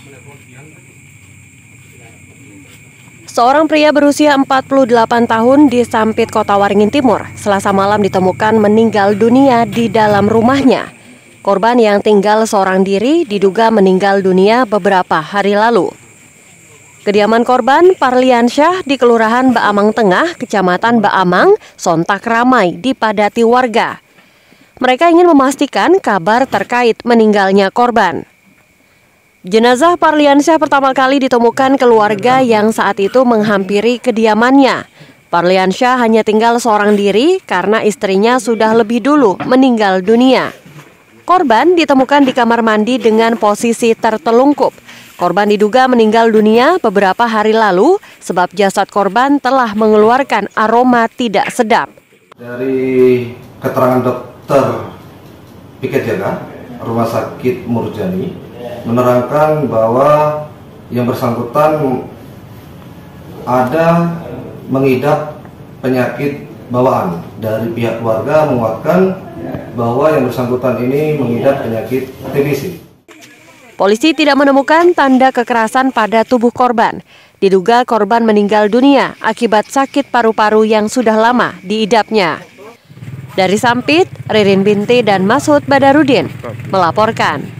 Seorang pria berusia 48 tahun di Sampit, Kota Waringin Timur, Selasa malam ditemukan meninggal dunia di dalam rumahnya. Korban yang tinggal seorang diri diduga meninggal dunia beberapa hari lalu. Kediaman korban, Parliansyah, di Kelurahan Baamang Tengah, Kecamatan Baamang, sontak ramai dipadati warga. Mereka ingin memastikan kabar terkait meninggalnya korban. Jenazah Parliansyah pertama kali ditemukan keluarga yang saat itu menghampiri kediamannya. Parliansyah hanya tinggal seorang diri karena istrinya sudah lebih dulu meninggal dunia. Korban ditemukan di kamar mandi dengan posisi tertelungkup. Korban diduga meninggal dunia beberapa hari lalu sebab jasad korban telah mengeluarkan aroma tidak sedap. Dari keterangan dokter piket jaga Rumah Sakit Murjani menerangkan bahwa yang bersangkutan ada mengidap penyakit bawaan. Dari pihak keluarga menguatkan bahwa yang bersangkutan ini mengidap penyakit TBC. Polisi tidak menemukan tanda kekerasan pada tubuh korban. Diduga korban meninggal dunia akibat sakit paru-paru yang sudah lama diidapnya. Dari Sampit, Ririn Binti dan Masud Badarudin melaporkan.